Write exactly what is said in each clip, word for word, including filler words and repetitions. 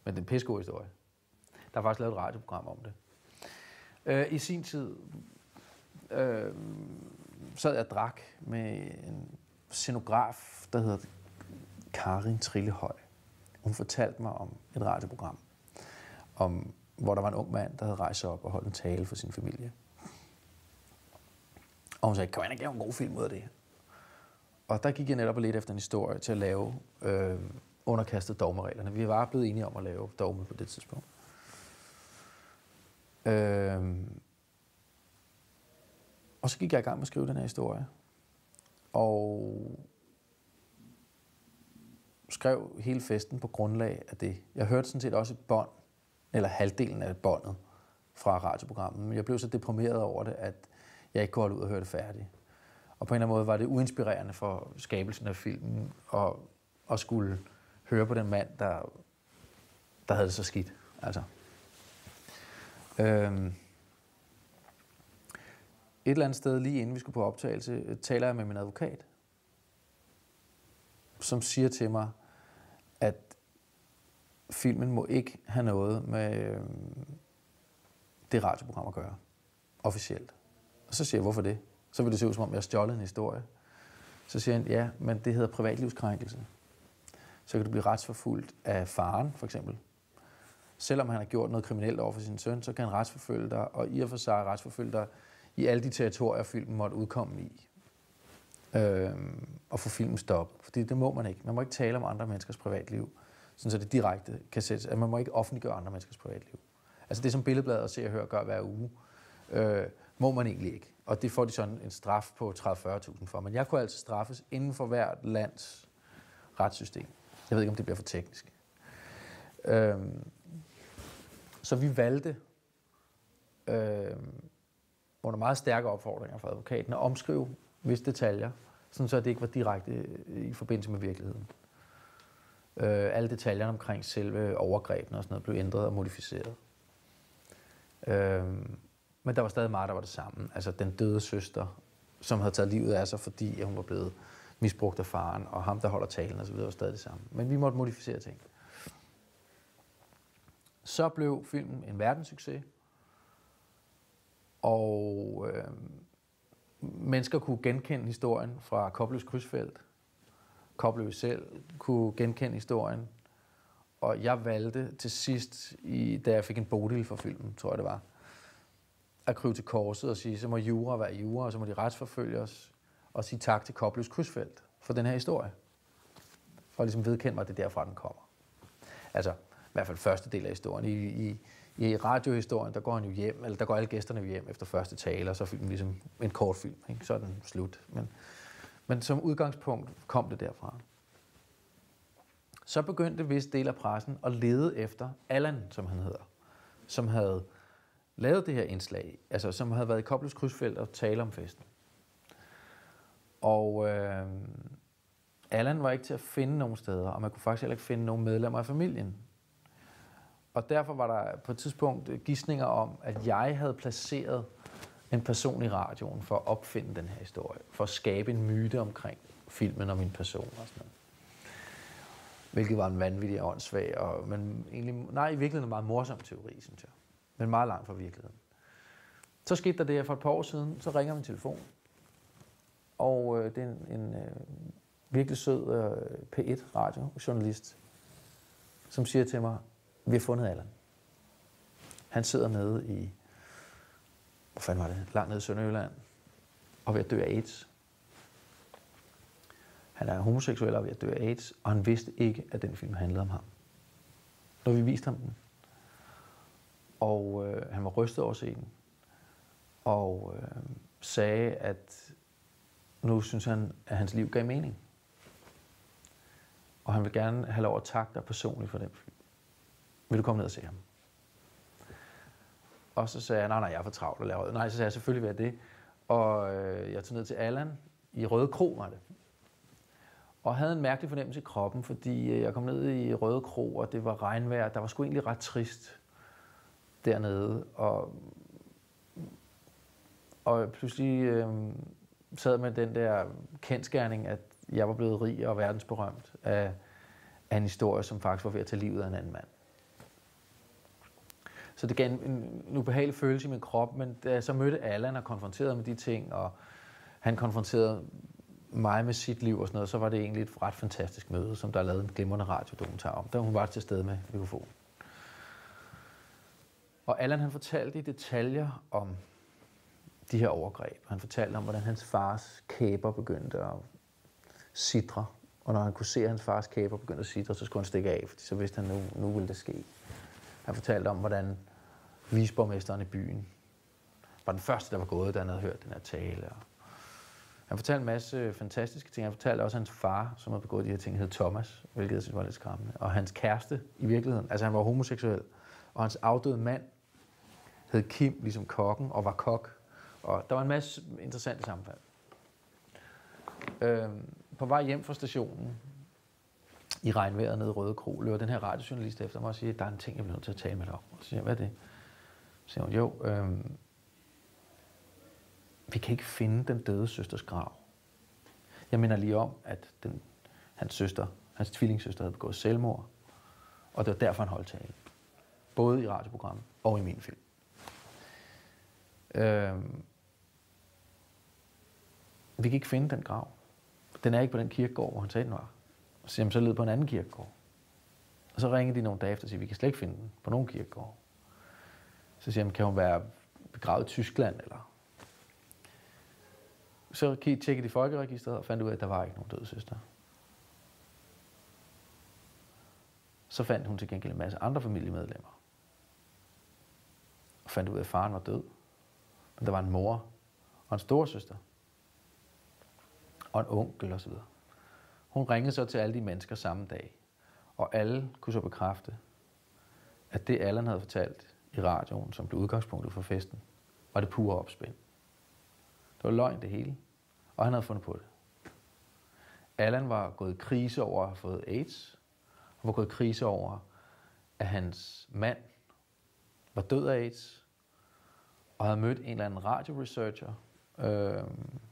Men det er en pissegod historie. Der er faktisk lavet et radioprogram om det. Øh, I sin tid øh, sad jeg og drak med en scenograf, der hedder Karin Trillehøj. Hun fortalte mig om et radioprogram, om, hvor der var en ung mand, der havde rejst sig op og holdt en tale for sin familie. Og hun sagde, kan man ikke lave en god film ud af det? Og der gik jeg netop lidt efter en historie til at lave øh, underkastet dogmereglerne. Vi var blevet enige om at lave dogme på det tidspunkt. Øh, og så gik jeg i gang med at skrive den her historie. Og skrev hele festen på grundlag af det. Jeg hørte sådan set også et bånd, eller halvdelen af båndet fra radioprogrammet. Men jeg blev så deprimeret over det, at jeg ikke kunne holde ud og høre det færdigt. Og på en eller anden måde var det uinspirerende for skabelsen af filmen, og, og skulle høre på den mand, der, der havde det så skidt. Altså. Øhm. Et eller andet sted, lige inden vi skulle på optagelse, taler jeg med min advokat, som siger til mig, at filmen må ikke have noget med øhm, det radioprogram at gøre, officielt. Og så siger jeg, hvorfor det? Så vil det se ud, som om jeg har stjålet en historie. Så siger han, ja, men det hedder privatlivskrænkelse. Så kan du blive retsforfulgt af faren, for eksempel. Selvom han har gjort noget kriminelt over for sin søn, så kan han retsforfølge dig, og i og for sig retsforfølge dig i alle de territorier, filmen måtte udkomme i. Øhm, og få filmen stoppet. Fordi det må man ikke. Man må ikke tale om andre menneskers privatliv, sådan så det direkte kan sættes. At man må ikke offentliggøre andre menneskers privatliv. Altså det, som Billedbladet og Se og Hør gør hver uge, øh, må man egentlig ikke. Og det får de sådan en straf på tredive til fyrre tusind for. Men jeg kunne altså straffes inden for hvert lands retssystem. Jeg ved ikke, om det bliver for teknisk. Øhm, så vi valgte øhm, under meget stærke opfordringer fra advokaten at omskrive visse detaljer, sådan så det ikke var direkte i forbindelse med virkeligheden. Øh, alle detaljerne omkring selve overgrebene og sådan noget blev ændret og modificeret. Øh, men der var stadig meget, der var det samme. Altså den døde søster, som havde taget livet af sig, fordi hun var blevet misbrugt af faren, og ham, der holder talen og så videre, var stadig det samme. Men vi måtte modificere ting. Så blev filmen en verdenssucces, og øh, mennesker kunne genkende historien fra Koplevs krydsfelt. Koplev selv kunne genkende historien. Og jeg valgte til sidst, i, da jeg fik en bodil for filmen, tror jeg det var, at krybe til korset og sige, så må jura være jura, og så må de retsforfølge os, og sige tak til Koplevs krydsfelt for den her historie. For at ligesom vedkende mig, at det er derfra, den kommer. Altså, i hvert fald første del af historien. I, i, i radiohistorien, der går han jo hjem, eller der går alle gæsterne jo hjem efter første tale, og så er filmen ligesom en kort film, ikke? Så er den slut. Men, men som udgangspunkt kom det derfra. Så begyndte visse del af pressen at lede efter Allan, som han hedder, som havde lavet det her indslag, altså som havde været i Koplevs krydsfelt og tale om festen. Og øh, Allan var ikke til at finde nogen steder, og man kunne faktisk heller ikke finde nogen medlemmer af familien. Og derfor var der på et tidspunkt gidsninger om, at jeg havde placeret en person i radioen for at opfinde den her historie, for at skabe en myte omkring filmen og min person og sådan noget. Hvilket var en vanvittig og åndssvag, og, men egentlig, nej, i virkeligheden en meget morsom teori, synes jeg. Men meget langt fra virkeligheden. Så skete der det, for et par år siden, så ringer min telefon. Og øh, det er en, en øh, virkelig sød øh, P et radiojournalist, som siger til mig, vi har fundet Allan. Han sidder nede i, hvor fanden var det, langt nede i Sønderjylland, og ved at dø af AIDS. Han er homoseksuel og ved at dø af AIDS, og han vidste ikke, at den film handlede om ham. Når vi viste ham den. Og øh, han var rystet over scenen, og øh, sagde, at nu synes han, at hans liv gav mening. Og han vil gerne have lov at takke dig personligt for den film. Vil du komme ned og se ham? Og så sagde jeg, nej, nej, jeg er for travlt at lave. Nej, så sagde jeg, selvfølgelig vil jeg det. Og øh, jeg tog ned til Allan i Røde Kro, var det. Og havde en mærkelig fornemmelse i kroppen, fordi jeg kom ned i Røde Kro, og det var regnvejr. Der var sgu egentlig ret trist dernede. Og, og pludselig øh, sad med den der kendsgerning, at jeg var blevet rig og verdensberømt af, af en historie, som faktisk var ved at tage livet af en anden mand. så det gav en, en, en ubehagelig følelse i min krop, men da jeg så mødte Allan og konfronterede med de ting, og han konfronterede mig med sit liv og sådan noget, så var det egentlig et ret fantastisk møde, som der er lavet en glimrende radiodokumentar om. Der hun var til stede med mikrofon. Og Allan han fortalte i detaljer om de her overgreb. Han fortalte om, hvordan hans fars kæber begyndte at sidre. Og når han kunne se, at hans fars kæber begyndte at sidre, så skulle han stikke af, fordi så vidste han, nu, nu ville det ske. Han fortalte om, hvordan viceborgmesteren i byen var den første, der var gået, da han havde hørt den her tale. Han fortalte en masse fantastiske ting. Han fortalte også, at hans far, som havde begået de her ting, hed Thomas, hvilket jeg synes var lidt skræmmende. Og hans kæreste i virkeligheden, altså han var homoseksuel, og hans afdøde mand hed Kim, ligesom kokken, og var kok. Og der var en masse interessante sammenfald. Øhm, på vej hjem fra stationen, i regnvejret nede i Røde Kro, løber den her radiojournalist efter mig og siger, der er en ting, jeg bliver nødt til at tale med dig om. Og så siger jeg, hvad er det? Så siger hun, jo, øhm, vi kan ikke finde den døde søsters grav. Jeg minder lige om, at den, hans søster, hans tvillingssøster havde begået selvmord, og det var derfor, han holdt tale. Både i radioprogrammet og i min film. Øhm, vi kan ikke finde den grav. Den er ikke på den kirkegård, hvor han sagde, den var. Og så siger han, så led på en anden kirkegård. Og så ringede de nogle dage efter og siger, vi kan slet ikke finde den på nogen kirkegård. Så siger han, kan hun være begravet i Tyskland, eller... Så tjekkede de folkeregistret og fandt ud af, at der var ikke nogen døde søster. Så fandt hun til gengæld en masse andre familiemedlemmer. Og fandt ud af, at faren var død. Men der var en mor og en storesøster. Og en onkel osv. Hun ringede så til alle de mennesker samme dag. Og alle kunne så bekræfte, at det Allan havde fortalt i radioen, som blev udgangspunktet for festen, var det pure opspind. Det var løgn det hele, og han havde fundet på det. Allan var gået i krise over at have fået AIDS, og var gået i krise over, at hans mand var død af AIDS, og havde mødt en eller anden radioresearcher øh,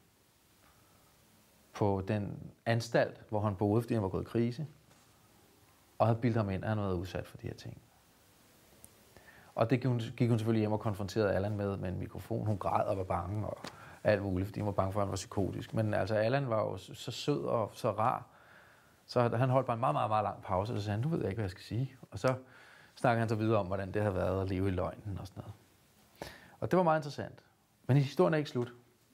på den anstalt, hvor han boede, fordi han var gået i krise, og havde bildet ham ind, at han havde været udsat for de her ting. Og det gik hun, gik hun selvfølgelig hjem og konfronterede Allan med, med en mikrofon. Hun græd og var bange og alt muligt, fordi hun var bange for, at han var psykotisk. Men altså, Allan var jo så sød og så rar, så han holdt bare en meget, meget, meget lang pause, og så sagde han, nu ved jeg ikke, hvad jeg skal sige. Og så snakkede han så videre om, hvordan det havde været at leve i løgnen og sådan noget. Og det var meget interessant. Men historien er ikke slut.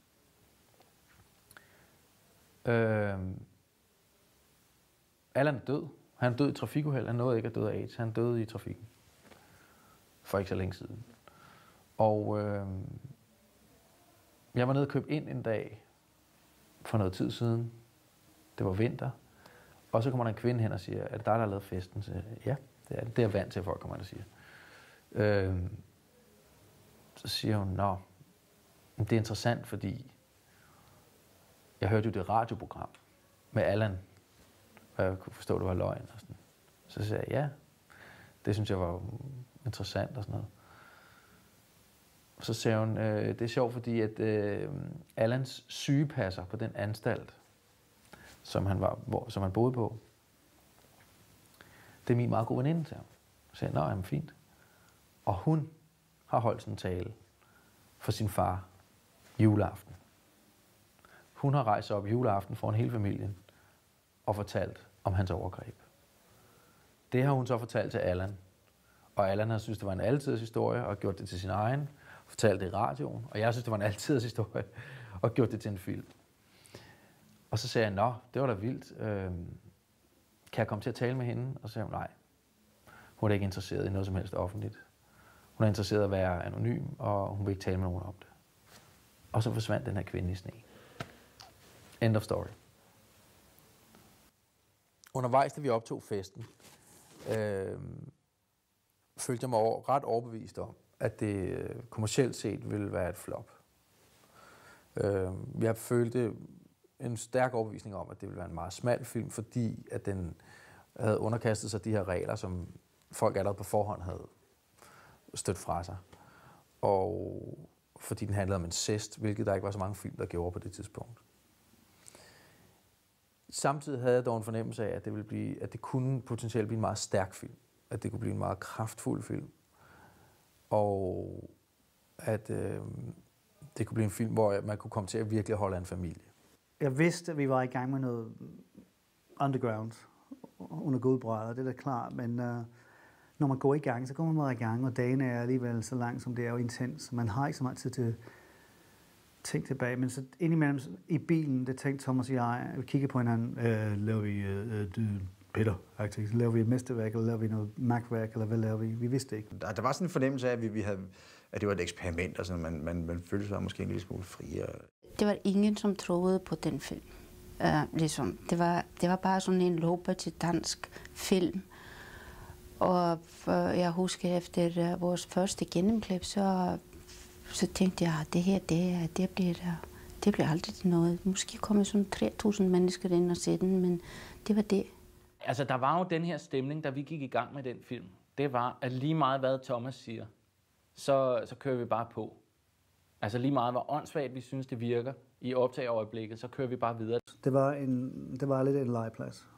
Øh, Allan er død. Han er død i trafikuheld. Han nåede ikke at døde af AIDS. Han døde i trafikken. For ikke så længe siden. Og øh, jeg var nede og købte ind en dag for noget tid siden. Det var vinter. Og så kommer der en kvinde hen og siger, er det dig, der har lavet festen? Så ja, det er det. Det er vant til, at folk kommer hen og siger. Øh, så siger hun, nå, det er interessant, fordi jeg hørte jo det radioprogram med Allan, og jeg kunne forstå, at det var løgn og sådan. Så sagde jeg, ja, det synes jeg var interessant og sådan noget. Og så sagde hun, øh, det er sjovt, fordi at øh, Allans sygepasser på den anstalt, som han, var, hvor, som han boede på, det er min meget gode veninde, sagde hun. Så sagde jeg, nå, jamen fint. Og hun har holdt sådan en tale for sin far juleaften. Hun har rejst op juleaften foran hele familien og fortalt om hans overgreb. Det har hun så fortalt til Allan. Og Allan har synes det var en altidens historie og gjort det til sin egen, fortalt det i radioen. Og jeg synes det var en altidens historie og gjort det til en film. Og så sagde jeg, nå, det var da vildt. Øh, kan jeg komme til at tale med hende? Og så sagde hun, nej. Hun er ikke interesseret i noget som helst offentligt. Hun er interesseret i at være anonym, og hun vil ikke tale med nogen om det. Og så forsvandt den her kvinde i sne. End of story. Undervejs, da vi optog festen, øh, følte jeg mig over, ret overbevist om, at det øh, kommercielt set ville være et flop. Øh, jeg følte en stærk overbevisning om, at det ville være en meget smal film, fordi at den havde underkastet sig de her regler, som folk allerede på forhånd havde stødt fra sig. Og fordi den handlede om incest, hvilket der ikke var så mange film, der gjorde på det tidspunkt. Samtidig havde jeg dog en fornemmelse af, at det, ville blive, at det kunne potentielt blive en meget stærk film. At det kunne blive en meget kraftfuld film. og at øh, det kunne blive en film, hvor man kunne komme til at virkelig holde af en familie. Jeg vidste, at vi var i gang med noget underground under gode brædder, det er da klart, men uh, når man går i gang, så går man meget i gang, og dagen er alligevel så lang, som det er jo intens. Man har ikke så meget tid til at tænke tilbage, men så indimellem i bilen, det tænkte Thomas og jeg, vi kigger på hinanden, øh, laver vi øh, det Peter, faktisk. Laver vi et mesterværk, eller laver vi noget magtværk, eller hvad laver vi? Vi vidste ikke. Der, der var sådan en fornemmelse af, at, vi, vi havde, at det var et eksperiment, og sådan, man, man, man følte sig måske en lille smule friere. Det var ingen, som troede på den film. Uh, ligesom. det, var, det var bare sådan en low-budget dansk film. Og uh, jeg husker, efter uh, vores første gennemklip, så, så tænkte jeg, at det her, det, det, bliver, det bliver aldrig til noget. Måske kommer sådan tre tusind mennesker ind og se den, men det var det. Altså, der var jo den her stemning, da vi gik i gang med den film. Det var, at lige meget hvad Thomas siger, så, så kører vi bare på. Altså lige meget hvor åndssvagt vi synes, det virker i optageøjeblikket, så kører vi bare videre. Det var, en, det var lidt en legeplads.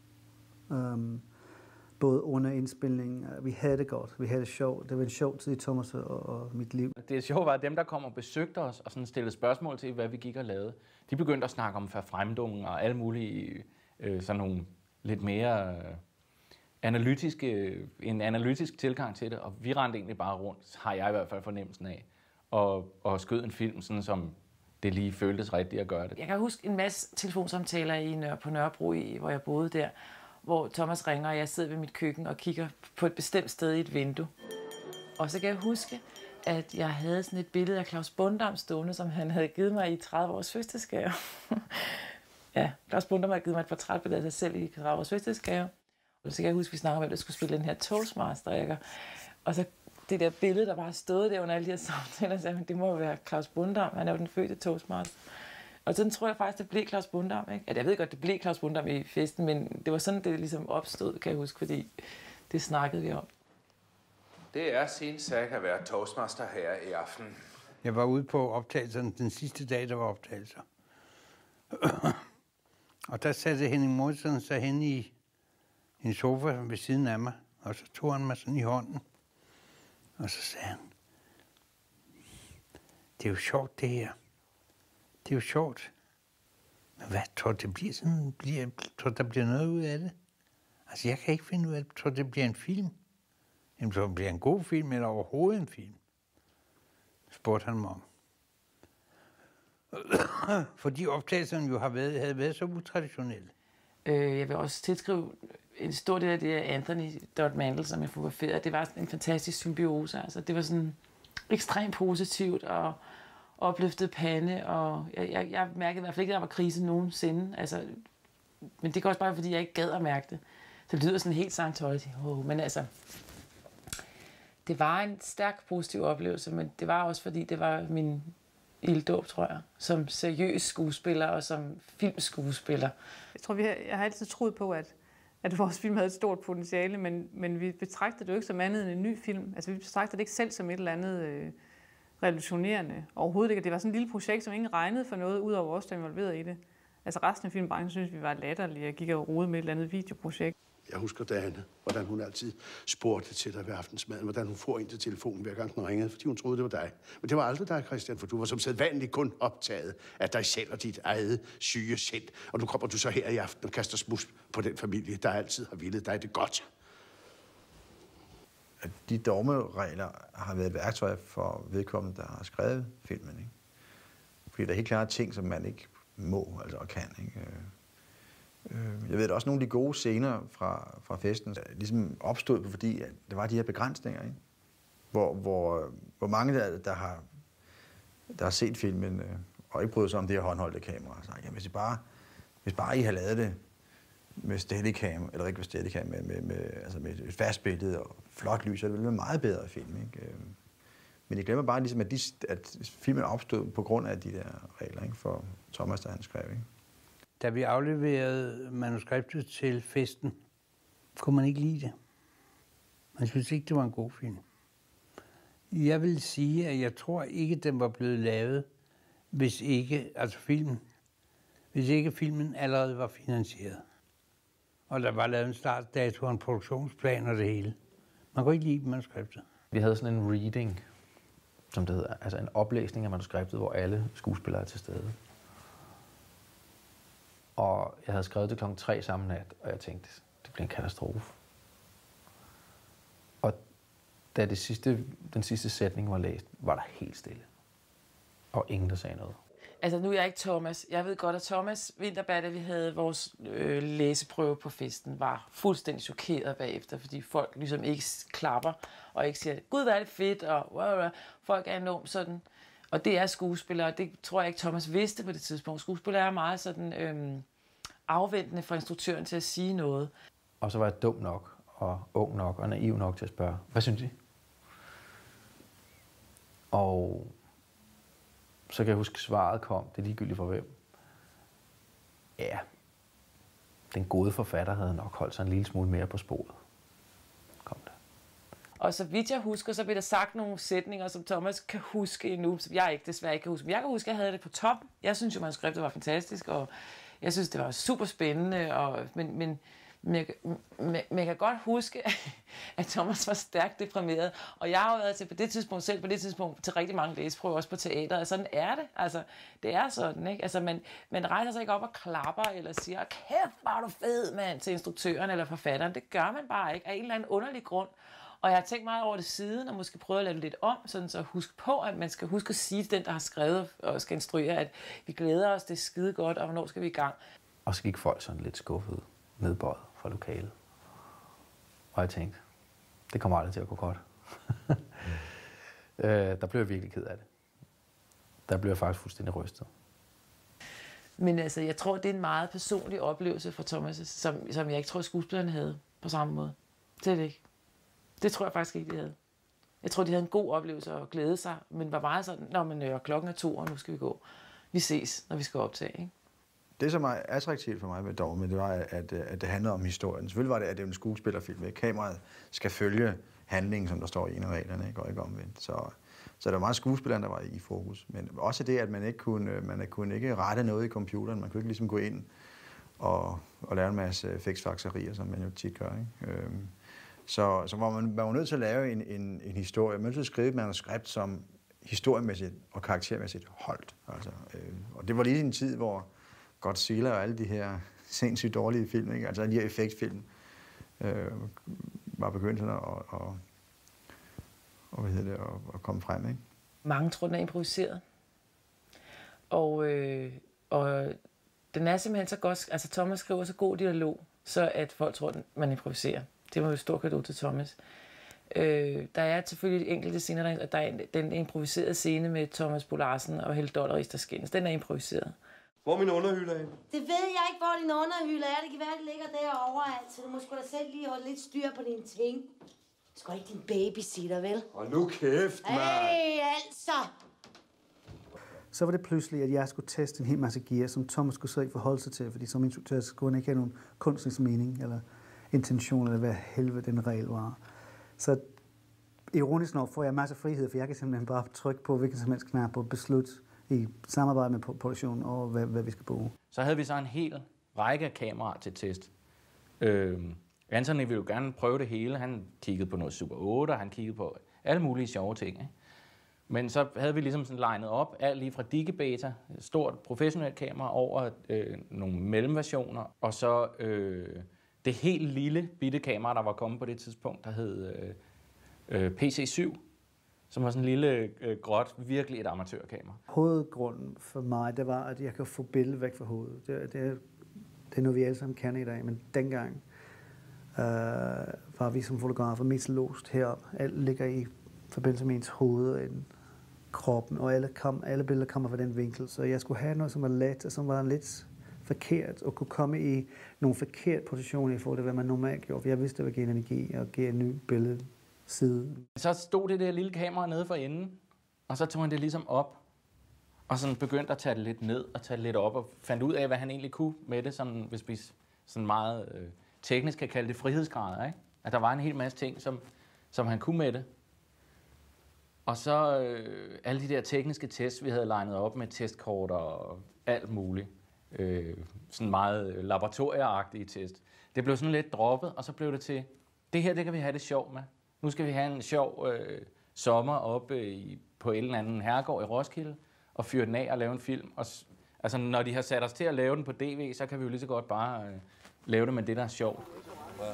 Um, både under indspilning, vi havde det godt, vi havde det sjovt. Det var en sjov tid i Thomas og, og mit liv. Det sjove var, at dem, der kom og besøgte os og sådan stillede spørgsmål til, hvad vi gik og lavede, de begyndte at snakke om verfremdungen og alle mulige øh, sådan nogle lidt mere øh, analytiske, en analytisk tilgang til det, og vi rendte egentlig bare rundt, har jeg i hvert fald fornemmelsen af, og, og skød en film, sådan som det lige føltes rigtigt at gøre det. Jeg kan huske en masse telefonsamtaler i Nør- på Nørrebro, i, hvor jeg boede der, hvor Thomas ringer, og jeg sidder ved mit køkken og kigger på et bestemt sted i et vindue. Og så kan jeg huske, at jeg havde sådan et billede af Claus Bundam stående, som han havde givet mig i tredive års fødselsdagsgave. Ja, Claus Bundam havde givet mig et portrætbillede af sig selv i tredive års fødselsdagsgave. Og så kan jeg huske, at vi snakkede om, at jeg skulle spille den her Toastmaster. Og så det der billede, der bare stod der under alle de her samtaler, sagde, det må jo være Claus Bundam, han er jo den fødte Toastmaster. Og sådan tror jeg faktisk, det blev Claus Bundam, ikke? Ja, jeg ved godt, det blev Claus Bundam i festen, men det var sådan, det ligesom opstod, kan jeg huske, fordi det snakkede vi om. Det er sin sag at være Toastmaster her i aften. Jeg var ude på optagelserne den sidste dag, der var optagelser. Og der satte Henning Mortensen sig hen i en sofa ved siden af mig, og så tog han mig sådan i hånden. Og så sagde han, det er jo sjovt det her. Det er jo sjovt. Men hvad, tror du, det bliver sådan, bliver, tror du, der bliver noget ud af det? Altså, jeg kan ikke finde ud af det. Tror du, det bliver en film? Jamen, tror du, det bliver en god film, eller overhovedet en film? Spurgte han mig om. Fordi optagelserne jo har været, havde været så utraditionelle. Øh, jeg vil også tilskrive en stor del af det af Anthony Dodd Mandel, som jeg fotograferede. Det var en fantastisk symbiose. Altså, det var sådan ekstremt positivt og opløftet pande, og jeg, jeg, jeg mærkede i hvert fald ikke, at der var krise nogensinde. Altså, men det går også bare, fordi jeg ikke gad at mærke det. Så det lyder sådan helt Scientology. Oh, men altså, det var en stærk positiv oplevelse, men det var også, fordi det var min ilddåb, tror jeg, som seriøs skuespiller og som filmskuespiller. Jeg tror, vi har, jeg har altid troet på, at, at vores film havde et stort potentiale, men, men vi betragtede det jo ikke som andet end en ny film. Altså, vi betragtede det ikke selv som et eller andet øh, revolutionerende. Overhovedet ikke. Det var sådan et lille projekt, som ingen regnede for noget, udover os, der involveret i det. Altså, resten af filmbranchen synes vi var latterlige. Jeg gik og rode med et eller andet videoprojekt. Jeg husker Dane, hvordan hun altid spurgte til dig ved aftensmaden, hvordan hun får ind til telefonen, hver gang den ringede, fordi hun troede, det var dig. Men det var aldrig dig, Christian, for du var som sædvanligt kun optaget af dig selv og dit eget syge sind. Og nu kommer du så her i aften og kaster smus på den familie, der altid har villet dig det godt. De dogmeregler har været et værktøj for vedkommende, der har skrevet filmen, ikke? Fordi der er helt klart ting, som man ikke må, altså og kan, ikke? Jeg ved, at også nogle af de gode scener fra, fra festen ligesom opstod, fordi at der var de her begrænsninger, ikke? Hvor, hvor, hvor mange, der, der, har, der har set filmen øh, og ikke bryder sig om det her håndholdte kamera, så ja, hvis I bare, hvis bare I har lavet det med steadicam, eller ikke med steadicam, med, med, med, altså med et fast billede og flot lys, så det ville være en meget bedre film, ikke? Men jeg glemmer bare ligesom, at, de, at filmen opstod på grund af de der regler, ikke? For Thomas, der han skrev, ikke? Da vi afleverede manuskriptet til festen, kunne man ikke lide det. Man synes ikke, det var en god film. Jeg vil sige, at jeg tror ikke, den var blevet lavet, hvis ikke, altså filmen, hvis ikke filmen allerede var finansieret. Og der var lavet en startdato og en produktionsplan og det hele. Man kunne ikke lide manuskriptet. vi havde sådan en reading, som det hedder, altså en oplæsning af manuskriptet, hvor alle skuespillere er til stede. Og jeg havde skrevet det klokken tre samme nat, og jeg tænkte, det bliver en katastrofe. Og da det sidste, den sidste sætning var læst, var der helt stille. Og ingen, der sagde noget. Altså, nu er jeg ikke Thomas. Jeg ved godt, at Thomas Winterberg, da vi havde vores øh, læseprøve på festen, var fuldstændig chokeret bagefter, fordi folk ligesom ikke klapper og ikke siger, gud, hvad er det fedt, og wow, wow. Folk er enormt sådan. Og det er skuespillere, og det tror jeg ikke, Thomas vidste på det tidspunkt. Skuespillere er meget sådan øh, afventende fra instruktøren til at sige noget. Og så var jeg dum nok, og ung nok, og naiv nok til at spørge, hvad synes I? Og så kan jeg huske, svaret kom, det er ligegyldigt for hvem. Ja, den gode forfatter havde nok holdt sig en lille smule mere på sporet. Kom det. Og så vidt jeg husker, så blev der sagt nogle sætninger, som Thomas kan huske endnu, som jeg ikke desværre ikke kan huske. Men jeg kan huske, at jeg havde det på toppen. Jeg synes jo, manuskriptet var fantastisk, og jeg synes, det var super spændende. Og, men, men, men, jeg, men, men jeg kan godt huske, at Thomas var stærkt deprimeret. Og jeg har jo været til på det tidspunkt, selv på det tidspunkt, til rigtig mange læseprøver, også på teateret. Og sådan er det. Altså, det er sådan, ikke? Altså, man, man rejser sig ikke op og klapper, eller siger, kæft, var du fed, mand, til instruktøren eller forfatteren. Det gør man bare ikke, af en eller anden underlig grund. Og jeg har tænkt meget over det siden, og måske prøvet at lade det lidt om, sådan så husk på, at man skal huske at sige til den, der har skrevet og skal instruere, at vi glæder os, det er skide godt, og hvornår skal vi i gang. Og så gik folk sådan lidt skuffet, nedbøjet fra lokalet. Og jeg tænkte, det kommer aldrig til at gå godt. øh, der blev jeg virkelig ked af det. Der blev jeg faktisk fuldstændig rystet. Men altså, jeg tror, det er en meget personlig oplevelse for Thomas, som, som jeg ikke tror, skuespillerne havde på samme måde. Det er det ikke. Det tror jeg faktisk ikke, de havde. Jeg tror, de havde en god oplevelse og glæde sig, men var meget sådan, nå, men øh, klokken er to, og nu skal vi gå. Vi ses, når vi skal optage, ikke? Det, som er attraktivt for mig med Dogme, det var, at, at det handlede om historien. Selvfølgelig var det, at det er en skuespillerfilm, ikke? Kameraet skal følge handlingen, som der står i en af reglerne, ikke? Og ikke omvendt. Så, så det var meget skuespilleren, der var i fokus. Men også det, at man ikke kunne, man kunne ikke rette noget i computeren. Man kunne ikke ligesom gå ind og, og lave en masse fiksfakserier, som man jo tit gør, ikke? Øhm, Så, så var man, man var nødt til at lave en, en, en historie. Man var nødt til at skrive et manuskript, som historiemæssigt og karaktermæssigt holdt. Altså, øh, og det var lige en tid, hvor Godzilla og alle de her sindssygt dårlige film, ikke? Altså alle de her effektfilm, øh, var begyndt at, og, og, og, hvad hedder det, at, at komme frem. Ikke? Mange tror, den er improviseret. Og, øh, og den er simpelthen så godt, altså Thomas skriver så god dialog, så at folk tror, at man improviserer. Det var jo et stort cadeau til Thomas. Øh, der er selvfølgelig enkelte scener, der, der er den improviserede scene med Thomas Bo Larsen og Helle Dolleris, der skændes. Den er improviseret. Hvor er min underhylde af? Det ved jeg ikke, hvor din underhylde er. Det kan være, det ligger derovre, altså. Du må sgu da selv lige holde lidt styr på dine ting. Du skal ikke din babysitter, vel? Og nu kæft, mand! Hey, altså! Så var det pludselig, at jeg skulle teste en hel masse gear, som Thomas skulle så ikke forholde sig til, fordi som instruktør skulle han ikke have nogen kunstnerisk mening, eller intention, eller hvad helvede den regel var. Så ironisk nok får jeg masser af frihed, for jeg kan simpelthen bare trykke på hvilken som helst knap og beslutte i samarbejde med produktionen og hvad, hvad vi skal bruge. Så havde vi så en hel række af kameraer til test. Øh, Anthony ville jo gerne prøve det hele. Han kiggede på noget Super otte, og han kiggede på alle mulige sjove ting. Ikke? Men så havde vi ligesom sådan legnet op, alt lige fra Digibeta, et stort professionelt kamera, over øh, nogle mellemversioner, og så øh, det helt lille bitte kamera, der var kommet på det tidspunkt, der hed øh, øh, P C syv, som var sådan en lille øh, gråt, virkelig et amatørkamera. Hovedgrunden for mig, det var, at jeg kan få billedet væk fra hovedet. Det, det, det er noget, vi alle sammen kan i dag, men dengang øh, var vi som fotografer mest låst herop. Alt ligger i forbindelse med ens hoved og kroppen, og alle, kom, alle billeder kommer fra den vinkel, så jeg skulle have noget, som var let, og som var lidt forkert, og kunne komme i nogle forkert positioner i forhold til, hvad man normalt gjorde, for jeg vidste, at det var energi og give en ny billedside. Så stod det der lille kamera nede for enden, og så tog han det ligesom op, og sådan begyndte at tage det lidt ned og tage det lidt op, og fandt ud af, hvad han egentlig kunne med det, sådan, hvis vi sådan meget øh, teknisk kan kalde det frihedsgrader, ikke? At der var en hel masse ting, som, som han kunne med det. Og så øh, alle de der tekniske tests, vi havde legnet op med testkort og alt muligt. Øh, sådan meget laboratorieagtige test. Det blev sådan lidt droppet, og så blev det til, det her, det kan vi have det sjovt med. nu skal vi have en sjov øh, sommer oppe i, på en eller anden herregård i Roskilde, og fyre den af og lave en film. Og, altså, når de har sat os til at lave den på D V, så kan vi jo lige så godt bare øh, lave det med det, der er sjovt. Ja.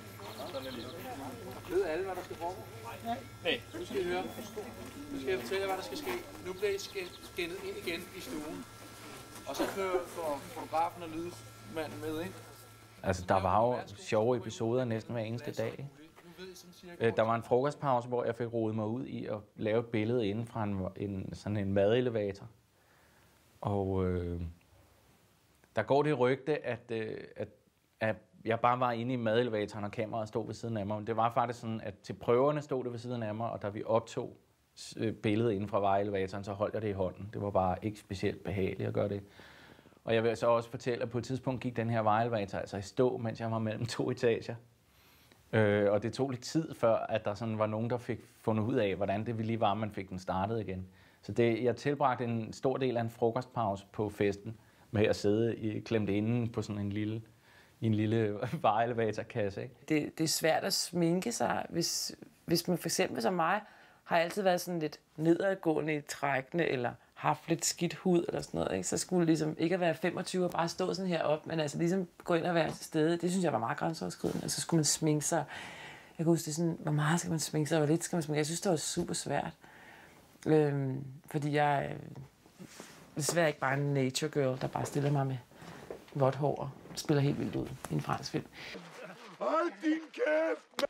Ved alle, hvad der skal foregå? Nej. Nej, nu skal I høre. Nu skal jeg fortælle jer, hvad der skal ske. Nu bliver I skændet ind igen i stuen. Og så kører for fotografen og lydmanden med ind. Altså, der var jo sjove episoder næsten hver eneste dag. Øh, der var en frokostpause, hvor jeg fik rodet mig ud i at lave et billede inden fra en, en, sådan en madelevator. Og øh, der går det rygte, at, øh, at, at jeg bare var inde i madelevatoren, og kameraet stod ved siden af mig. Men det var faktisk sådan, at til prøverne stod det ved siden af mig, og da vi optog billedet inden fra vareelevatoren, så holdt jeg det i hånden. Det var bare ikke specielt behageligt at gøre det. Og jeg vil så også fortælle, at på et tidspunkt gik den her vareelevator altså i stå, mens jeg var mellem to etager. Øh, og det tog lidt tid, før at der sådan var nogen, der fik fundet ud af, hvordan det lige var, man fik den startet igen. Så det, jeg tilbragte en stor del af en frokostpause på festen med at sidde i, klemt inde på sådan en lille, i en lille vareelevatorkasse. Ikke? Det, det er svært at sminke sig, hvis, hvis man for eksempel som mig har altid været sådan lidt nedadgående i trækkene, eller haft lidt skidt hud eller sådan noget, ikke? Så skulle det ligesom ikke at være femogtyve og bare stå sådan her op, men altså ligesom gå ind og være til stede. Det synes jeg var meget grænseoverskridende. Altså så skulle man sminke sig. Jeg kan huske, det sådan, hvor meget skal man sminke sig, og hvor lidt skal man sminke. Jeg synes, det var super svært. Øhm, fordi jeg er desværre ikke bare en nature girl, der bare stiller mig med vådt hår og spiller helt vildt ud i en fransk film. Hold din kæft!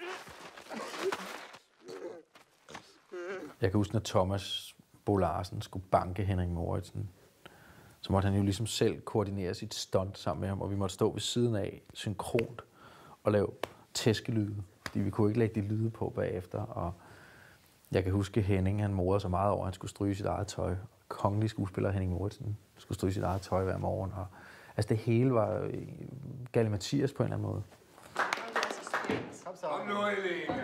Jeg kan huske, når Thomas Bo Larsen skulle banke Henrik Moritzen, så måtte han jo ligesom selv koordinere sit stunt sammen med ham, og vi måtte stå ved siden af synkront og lave tæskelyde, fordi vi kunne ikke lægge de lyde på bagefter. Og jeg kan huske, Henning, han morede så meget over, at han skulle stryge sit eget tøj. Kongelig skuespiller Henning Moritzen skulle stryge sit eget tøj hver morgen. Og, altså det hele var galimatias på en eller anden måde. Kom nu, Helene.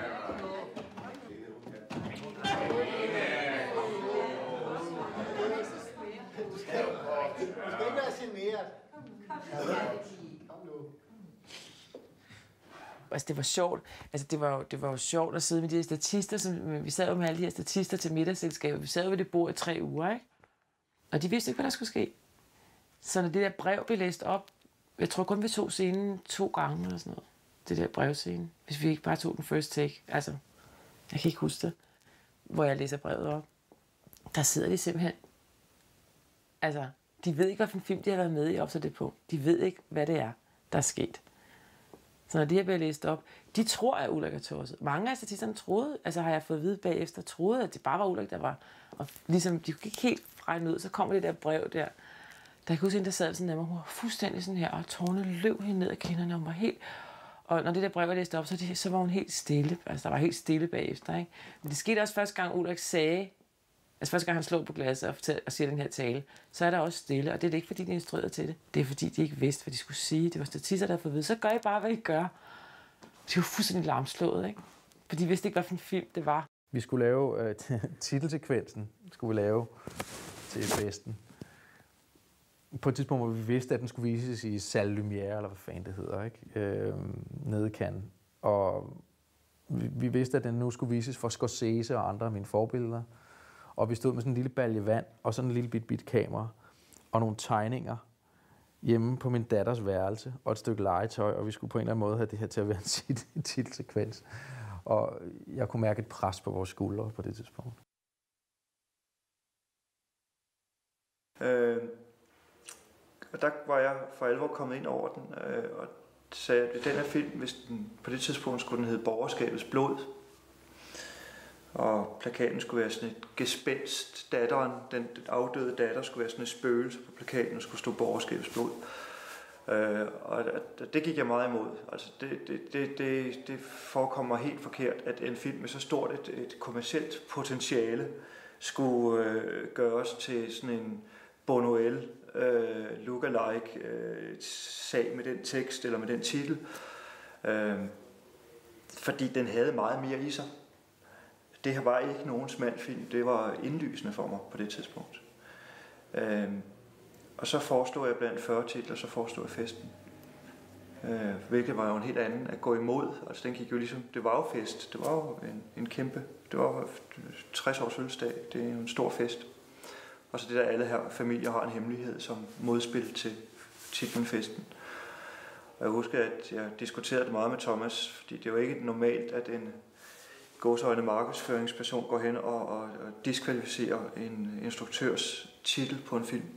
Altså, det var sjovt. Altså, det var, jo, det var jo sjovt at sidde med de her statister. Som, vi sad jo med alle de her statister til middagsselskabet. Vi sad jo ved det bord i tre uger, ikke? Og de vidste ikke, hvad der skulle ske. Så når det der brev blev læst op, jeg tror kun, vi tog scenen to gange eller sådan noget. Det der brevscene. Hvis vi ikke bare tog den first take. Altså, jeg kan ikke huske det. Hvor jeg læser brevet op. Der sidder de simpelthen. Altså, de ved ikke, hvilken film de har været med i op til det på. De ved ikke, hvad det er, der er sket. Så når det her bliver læst op, de tror, at Ulrik er tosset. Mange af statisterne troede, altså har jeg fået at vide bagefter, troede, at det bare var Ulrik, der var. Og ligesom, de gik helt regne ud, så kommer det der brev der. Der kan huske en, der sad sådan der, hun var fuldstændig sådan her, og tårne løb hende ned af kinderne, og hun var helt... Og når det der brev var læst op, så, det, så var hun helt stille. Altså, der var helt stille bagefter, ikke? Men det skete også første gang, Ulrik sagde, altså første gang han slog på glasset og, fortæl, og siger den her tale, så er der også stille, og det er ikke, fordi de instruerede til det. Det er, fordi de ikke vidste, hvad de skulle sige. Det var statister, der havde fået at vide, så gør I bare, hvad I gør. De var fuldstændig larmslået, ikke? For de vidste ikke, hvad for en film det var. Vi skulle lave øh, titelsekvensen, skulle vi lave til festen. På et tidspunkt, hvor vi vidste, at den skulle vises i Salle Lumière, eller hvad fanden det hedder, ikke? Øh, nede i Cannes. Og vi, vi vidste, at den nu skulle vises for Scorsese og andre af mine forbilleder. Og vi stod med sådan en lille balje vand, og sådan en lille bit bit kamera, og nogle tegninger hjemme på min datters værelse, og et stykke legetøj, og vi skulle på en eller anden måde have det her til at være en titelsekvens. Og jeg kunne mærke et pres på vores skuldre på det tidspunkt. Øh, og der var jeg for alvor kommet ind over den, øh, og sagde, at den her film, hvis den, på det tidspunkt skulle den hedde Borgerskabets blod, og plakaten skulle være sådan et gespenst. Datteren, den afdøde datter, skulle være sådan et spøgelse på plakaten, og skulle stå Borgerskabets blod. Øh, og det gik jeg meget imod. Altså det, det, det, det, det forekommer helt forkert, at en film med så stort et, et kommercielt potentiale skulle øh, gøres til sådan en Buñuel øh, look-alike øh, sag med den tekst eller med den titel. Øh, fordi den havde meget mere i sig. Det her var ikke nogen smal film. Det var indlysende for mig på det tidspunkt. Øh, og så forestod jeg blandt fyrre titler, så forestod jeg festen. øh, hvilket var jo en helt anden at gå imod. Altså den gik jo ligesom, det var jo fest, det var jo en, en kæmpe, det var jo tres års fødselsdag, det er jo en stor fest. Og så det der, alle her familier har en hemmelighed som modspil til titlen Festen. Og jeg husker, at jeg diskuterede det meget med Thomas, fordi det er jo ikke normalt, at en gåseøjne markedsføringsperson går hen og, og, og diskvalificerer en instruktørs titel på en film.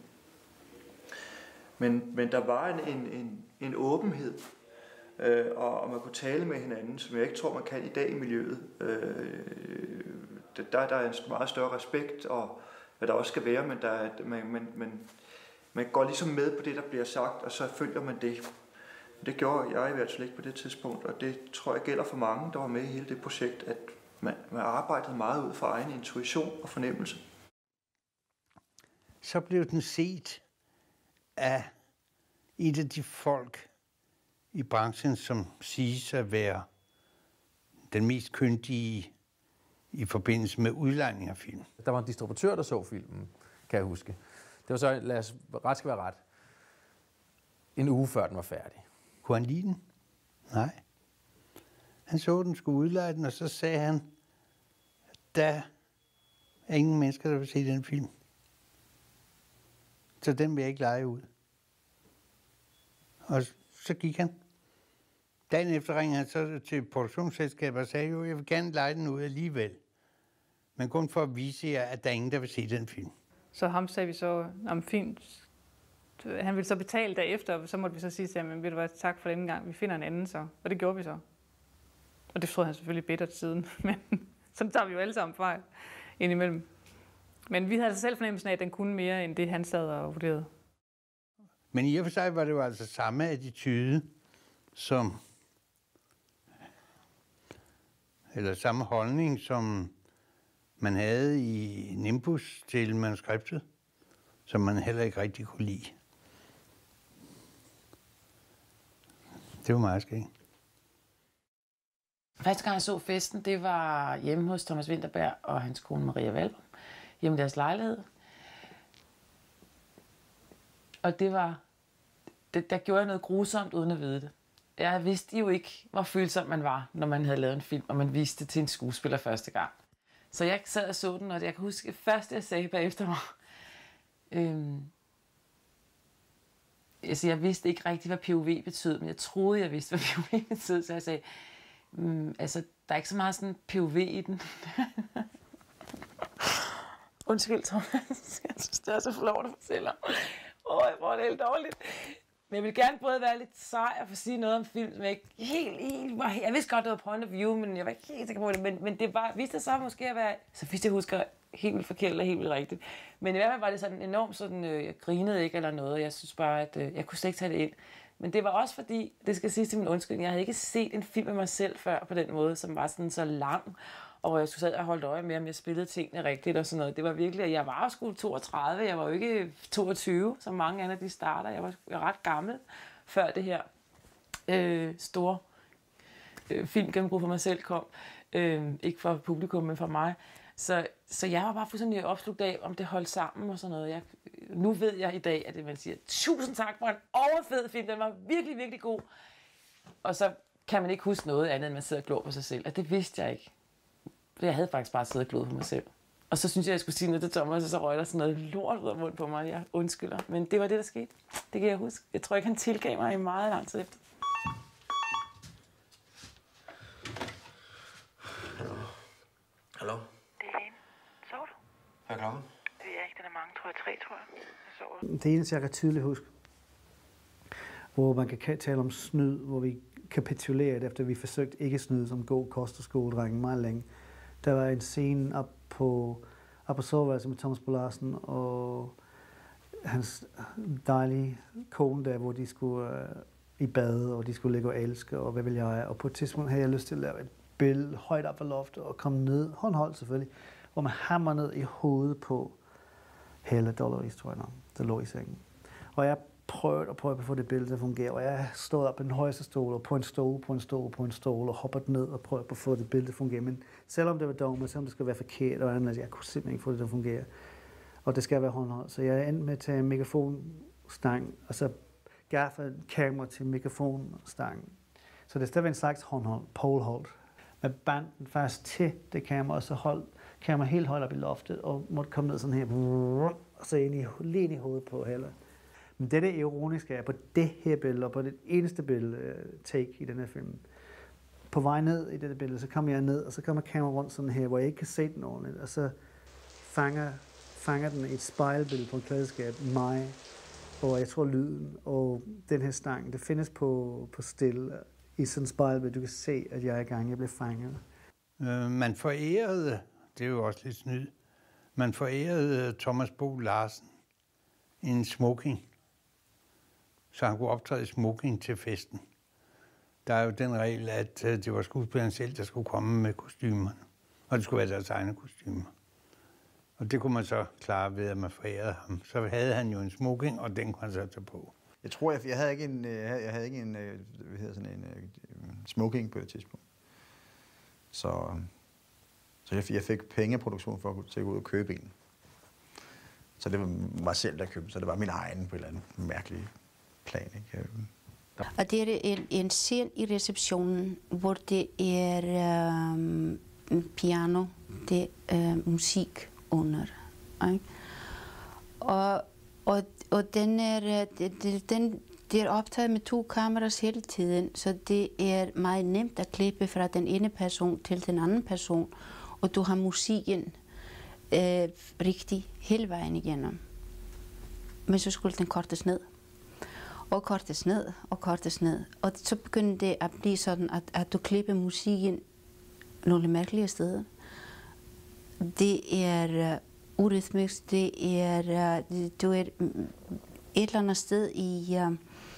Men, men der var en, en, en, en åbenhed, øh, og, og man kunne tale med hinanden, som jeg ikke tror, man kan i dag i miljøet. Øh, der, der er en meget større respekt, og hvad der også skal være, men, der er, man, man, man, man går ligesom med på det, der bliver sagt, og så følger man det. Det gjorde jeg i hvert fald ikke på det tidspunkt, og det tror jeg gælder for mange, der var med i hele det projekt, at man, man arbejdede meget ud fra egen intuition og fornemmelse. Så blev den set af et af de folk i branchen, som siges at være den mest kyndige i forbindelse med udlejning af film. Der var en distributør, der så filmen, kan jeg huske. Det var så, lad os, ret skal være ret, en uge før den var færdig. Kunne han lide den? Nej. Han så, den skulle udleje den, og så sagde han, der er ingen mennesker, der vil se den film. Så den vil jeg ikke lege ud. Og så gik han. Dagen efter ringede han så til produktionsselskabet og sagde, jo, jeg vil gerne lege den ud alligevel. Men kun for at vise jer, at der er ingen, der vil se den film. Så ham sagde vi så, om fint. Han ville så betale derefter, og så måtte vi så sige til ham, men ved du hvad, tak for denne gang, vi finder en anden så. Og det gjorde vi så. Og det forstod han selvfølgelig bittert siden, men så tager vi jo alle sammen fejl indimellem. Men vi havde altså selv fornemmelsen af, at den kunne mere, end det han sad og vurderede. Men i og for sig var det jo altså samme attitude, som, eller samme holdning, som man havde i Nimbus til manuskriptet, som man heller ikke rigtig kunne lide. Det var meget skægt. Første gang jeg så Festen, det var hjemme hos Thomas Vinterberg og hans kone Maria Valborg, hjemme i deres lejlighed. Og det var, det, der gjorde jeg noget grusomt uden at vide det. Jeg vidste jo ikke, hvor følsom man var, når man havde lavet en film, og man viste det til en skuespiller første gang. Så jeg sad og så den, og jeg kan huske, det første jeg sagde bagefter mig, øhm, altså jeg vidste ikke rigtig, hvad P O V betød, men jeg troede, jeg vidste, hvad P O V betød, så jeg sagde, mm, altså, der er ikke så meget sådan P O V i den. Undskyld, Thomas. Jeg synes, det er så flot at fortælle om. Åh, jeg får det helt dårligt. Men jeg vil gerne både være lidt sej og få sige noget om film, som jeg ikke helt, helt var helt... Jeg vidste godt, det var point of view, men jeg var ikke helt sikker på det. Men, men det var, viste så måske at være... Så hvis jeg husker helt vildt forkert eller helt vildt rigtigt. Men i hvert fald var det sådan enormt sådan... Øh, jeg grinede ikke eller noget. Jeg synes bare, at øh, jeg kunne slet ikke tage det ind. Men det var også fordi, det skal siges til min undskyldning, jeg havde ikke set en film af mig selv før på den måde, som var sådan så lang. Og hvor jeg skulle sidde og holde øje med, om jeg spillede tingene rigtigt og sådan noget. Det var virkelig, jeg var jo sgu toogtredive, jeg var jo ikke toogtyve, som mange andre de starter. Jeg var ret gammel før det her øh, store øh, filmgennembrud for mig selv kom. Øh, ikke for publikum, men for mig. Så, så jeg var bare fuldstændig opslugt af, om det holdt sammen og sådan noget. Jeg, nu ved jeg i dag, at det, man siger, tusind tak for en overfed film, den var virkelig, virkelig god. Og så kan man ikke huske noget andet, end man sidder og glor på sig selv. Og det vidste jeg ikke. Jeg havde faktisk bare siddet og glået på mig selv. Og så synes jeg, jeg skulle sige noget til Thomas, og så røg der sådan noget lort ud af munden på mig. Jeg undskylder. Men det var det, der skete. Det kan jeg huske. Jeg tror ikke, han tilgav mig i meget lang tid efter. Hallo. Hallo. Det er Lene. Sover du? Hvad er klokken? Det er ikke, den er mange, tror jeg. Tre, tror jeg. Jeg sover. Det eneste, jeg kan tydeligt huske, hvor man kan tale om snyd, hvor vi kapitulerede, efter vi forsøgte ikke snyd som god kosterskoledrenge meget længe. Der var en scene op på, op på soveværelset med Thomas Bo Larsen og hans dejlige kone der, hvor de skulle uh, i bad, og de skulle ligge og elske, og hvad vil jeg. Og på et tidspunkt havde jeg lyst til at lave et billede højt op fra loftet og komme ned, håndholdt selvfølgelig, hvor man hammer ned i hovedet på Helle Dolleris, tror jeg nok, der lå i sengen. Og jeg prøvet og prøvet at få det billede til at fungere, og jeg stod op på den højeste stol, og på en stol, på en stol, på en stol, og hoppet ned og prøvet at få det billede til at fungere. Men selvom det var dogme, selvom det skulle være forkert, og andet, jeg kunne simpelthen ikke få det til at fungere. Og det skal være håndholdt. Så jeg endte med at tage en megafonstang, og så skaffe et kamera til mikrofonstangen. Så det er stadigvæk en slags håndhold, polehold. Med banden fast til det kamera, og så holdt kameraet helt højt op i loftet, og måtte komme ned sådan her, og så ind i, lige ind i hovedet på Hella. Men det, det ironiske er, på det her billede, og på det eneste billede, uh, take i den her film, på vej ned i det billede, så kommer jeg ned, og så kommer kameraet rundt sådan her, hvor jeg ikke kan se den ordentligt, og så fanger, fanger den et spejlbillede på et klædeskab, mig, og jeg tror lyden, og den her stang, det findes på, på stille i sådan et spejlbillede, du kan se, at jeg er i gang, jeg bliver fanget. Øh, man forærede, det er jo også lidt snyd, man forærede Thomas Bo Larsen i en smoking, så han kunne optræde i smoking til festen. Der er jo den regel, at det var skuespilleren selv, der skulle komme med kostymerne, og det skulle være deres egne kostymer. Og det kunne man så klare ved, at man forærede ham. Så havde han jo en smoking, og den kunne han så tage på. Jeg tror, jeg, jeg havde ikke en, jeg havde, jeg havde ikke en, hvad hedder sådan en, smoking på det tidspunkt. Så, så jeg, jeg fik penge af produktionen for at, til at gå ud og købe en. Så det var mig selv, der købte, så det var min egen på et eller andet mærkeligt plan, ikke? Og det er en, en scene i receptionen, hvor det er um, piano, det er uh, musik under. Ikke? Og, og, og den er, det, den, det er optaget med to kameras hele tiden, så det er meget nemt at klippe fra den ene person til den anden person, og du har musikken øh, rigtig hele vejen igennem. Men så skulle den kortes ned. Og kortes ned, og kortes ned. Og så begyndte det at blive sådan, at, at du klipper musikken nogle mærkelige steder. Det er uh, urytmisk, det er, uh, du er et eller andet sted i, uh,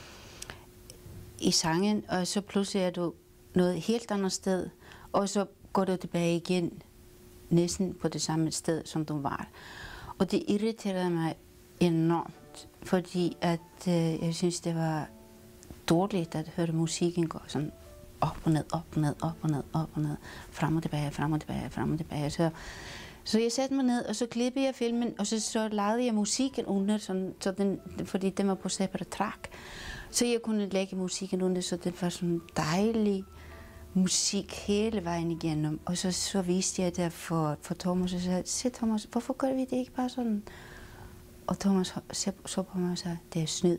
i sangen, og så pludselig er du noget helt andet sted, og så går du tilbage igen, næsten på det samme sted, som du var. Og det irriterede mig enormt, fordi at, øh, jeg synes, det var dårligt at høre musikken gå sådan op og ned, op og ned, op og ned, op og ned, frem og tilbage, frem og tilbage, frem og tilbage. Så, så jeg satte mig ned, og så klippede jeg filmen, og så, så lavede jeg musikken under, sådan, så den, fordi den var på separat track. Så jeg kunne lægge musikken under, så det var sådan dejlig musik hele vejen igennem. Og så, så viste jeg det for, for Thomas, og sagde, se Thomas, hvorfor gør vi det ikke bare sådan? Og Thomas så, så på mig og sagde, det er snyd.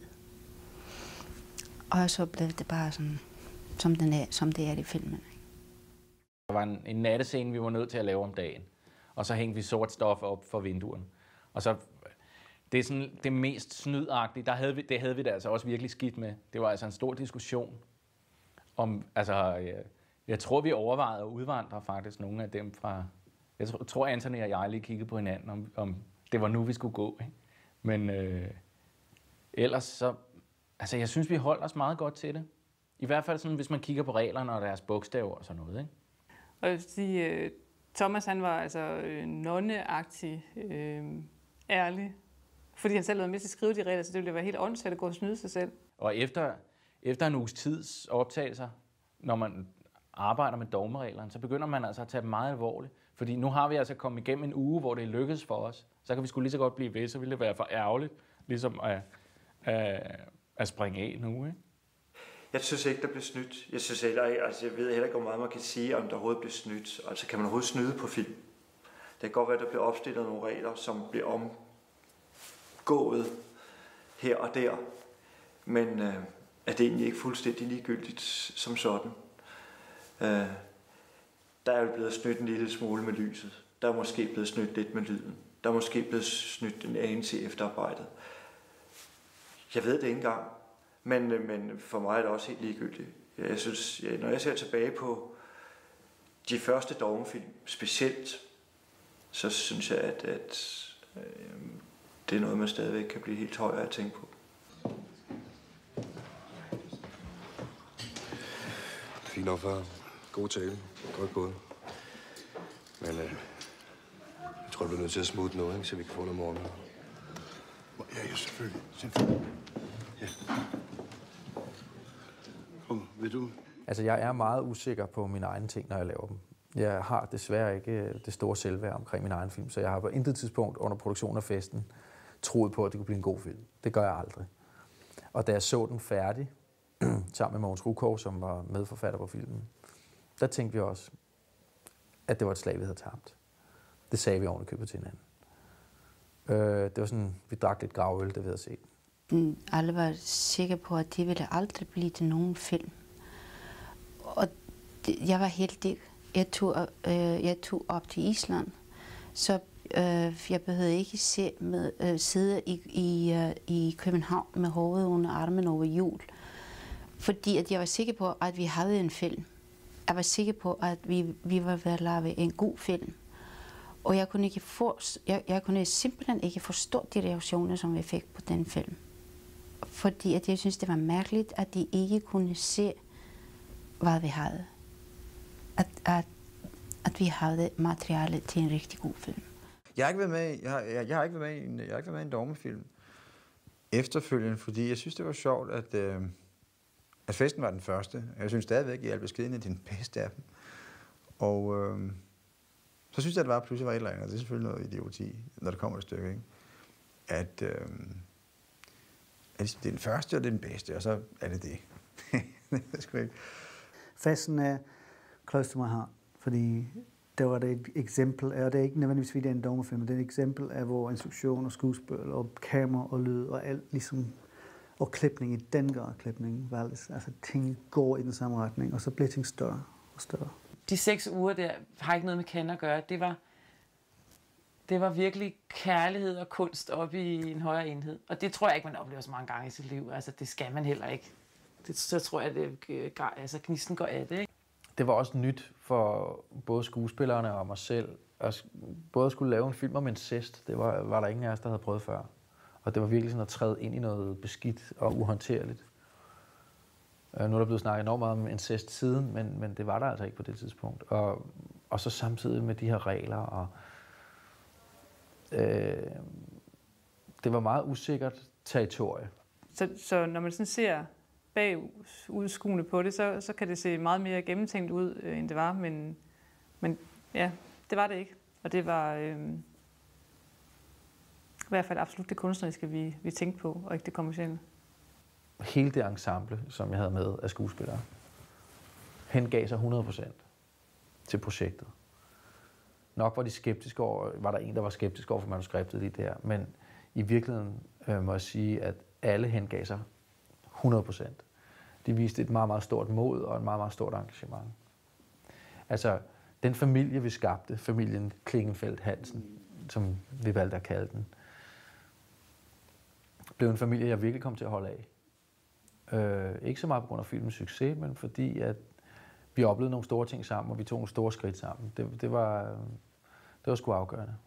Og så blev det bare sådan, som, den er, som det er i filmen. Der var en, en nattescene, vi var nødt til at lave om dagen. Og så hængte vi sort stof op for vinduerne. Og så, det er sådan det mest snydagtige, der havde vi, det havde vi da altså også virkelig skidt med. Det var altså en stor diskussion om, altså, jeg, jeg tror, vi overvejede at udvandre faktisk nogle af dem fra, jeg tror, tror Anthony og jeg lige kiggede på hinanden, om, om det var nu, vi skulle gå, ikke? Men øh, ellers så, altså jeg synes, vi holdt os meget godt til det. I hvert fald sådan, hvis man kigger på reglerne og deres bogstaver og sådan noget, ikke? Og jeg vil sige, Thomas han var altså øh, nonneagtig, øh, ærlig, fordi han selv havde med til at skrive de regler, så det ville være helt åndssvagt at gå og snyde sig selv. Og efter, efter en uges tids optagelser, når man arbejder med dogmereglerne, så begynder man altså at tage dem meget alvorligt. Fordi nu har vi altså kommet igennem en uge, hvor det er lykkedes for os. Så kan vi sgu lige så godt blive ved, så ville det være for ærgerligt, ligesom at, at, at springe af nu, ikke? Jeg synes ikke, der blev snydt. Jeg synes heller ikke, altså jeg ved heller ikke, hvor meget man kan sige, om der overhovedet blev snydt. Altså kan man overhovedet snyde på film? Det kan godt være, at der bliver opstillet nogle regler, som bliver omgået her og der. Men øh, er det egentlig ikke fuldstændig ligegyldigt som sådan? Øh, der er jo blevet snydt en lille smule med lyset. Der er måske blevet snydt lidt med lyden. Der er måske blevet snydt en anelse efterarbejdet. Jeg ved det ikke engang. Men, men for mig er det også helt ligegyldigt. Jeg synes, jeg, når jeg ser tilbage på de første dogmefilm, specielt, så synes jeg, at, at øh, det er noget, man stadigvæk kan blive helt højere at tænke på. Fint nok, far. God tale. Godt gået. Men øh, jeg tror, du bliver nødt til at smutte noget, ikke? Så vi kan få noget morgen. Ja, ja, selvfølgelig. Selvfølgelig. Ja. Kom, vil du? Altså, jeg er meget usikker på mine egne ting, når jeg laver dem. Jeg har desværre ikke det store selvværd omkring min egen film, så jeg har på intet tidspunkt under produktionen af festen troet på, at det kunne blive en god film. Det gør jeg aldrig. Og da jeg så den færdig, sammen med Mogens Rukov, som var medforfatter på filmen, der tænkte vi også, at det var et slag, vi havde tabt. Det sagde vi oven i købet til hinanden. Øh, det var sådan, vi drak lidt gravøl, det vi havde set. Alle var sikre på, at det ville aldrig blive til nogen film. Og det, jeg var heldig. Jeg tog, øh, jeg tog op til Island, så øh, jeg behøvede ikke se med, øh, sidde i, i, øh, i København med hovedet under armen over jul. Fordi at jeg var sikker på, at vi havde en film. Jeg var sikker på, at vi, vi var ved at lave en god film. Og jeg kunne, ikke for, jeg, jeg kunne simpelthen ikke forstå de reaktioner, som vi fik på den film. Fordi at jeg synes, det var mærkeligt, at de ikke kunne se, hvad vi havde. At, at, at vi havde materiale til en rigtig god film. Jeg har ikke været med, jeg har, jeg, jeg har ikke været med i en, jeg har ikke været med i en dogmefilm efterfølgende, fordi jeg synes, det var sjovt, at, øh, at festen var den første. Jeg synes stadigvæk, i al beskedenhed, den bedste af dem. Og øh, så synes jeg, at det var pludselig var et eller andet, og det er selvfølgelig noget idioti, når det kommer et stykke, ikke? At, øh, at det er den første, og det er den bedste, og så er det det. Det er sgu ikke. Festen er close to my heart, fordi det var det et eksempel, og det er ikke nødvendigvis, fordi det er en dogmefilm, men det er et eksempel af, hvor instruktion og skuespil og kamera og lyd og alt ligesom, og klipning i den grad klipning, altså ting går i den samme retning, og så bliver ting større og større. De seks uger der har ikke noget med Cannes at gøre. Det var, det var virkelig kærlighed og kunst op i en højere enhed. Og det tror jeg ikke, man oplever så mange gange i sit liv. Altså, det skal man heller ikke. Det, så tror jeg, at altså, gnisten går af det, ikke? Det var også nyt for både skuespillerne og mig selv. At både at skulle lave en film om incest, det var, var der ingen af os, der havde prøvet før. Og det var virkelig sådan at træde ind i noget beskidt og uhåndterligt. Nu er der blevet snakket enormt meget om incest siden, men, men det var der altså ikke på det tidspunkt. Og, og så samtidig med de her regler. Og, øh, det var meget usikkert territorie. Så, så når man sådan ser bagudskuende på det, så, så kan det se meget mere gennemtænkt ud, øh, end det var. Men, men ja, det var det ikke. Og det var øh, i hvert fald absolut det kunstneriske, vi, vi tænkte på, og ikke det kommercielle. Hele det ensemble, som jeg havde med af skuespillere, hengav sig hundrede procent til projektet. Nok var de skeptiske over, var der en, der var skeptisk over for manuskriptet lige der, men i virkeligheden øh, må jeg sige, at alle hengav sig hundrede procent. De viste et meget, meget stort mod og et meget, meget stort engagement. Altså, den familie, vi skabte, familien Klingenfeldt Hansen, som vi valgte at kalde den, blev en familie, jeg virkelig kom til at holde af. Øh, ikke så meget på grund af filmens succes, men fordi at vi oplevede nogle store ting sammen, og vi tog nogle store skridt sammen. Det, det, var, det var sgu afgørende.